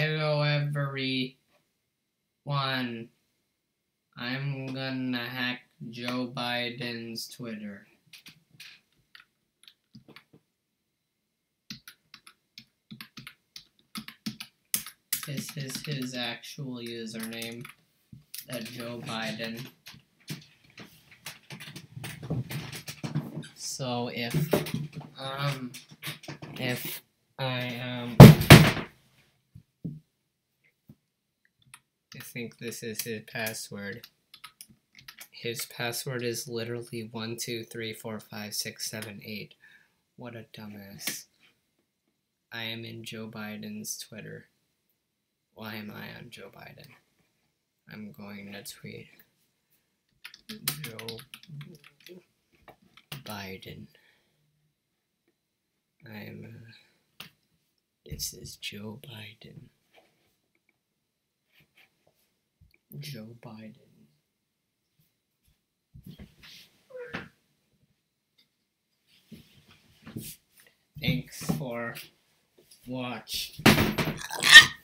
Hello everyone. I'm gonna hack Joe Biden's Twitter. This is his actual username, Joe Biden. So if I think this is his password. His password is literally 1, 2, 3, 4, 5, 6, 7, 8. What a dumbass. I am in Joe Biden's Twitter. Why am I on Joe Biden? I'm going to tweet Joe Biden. This is Joe Biden. Joe Biden. Thanks for watching.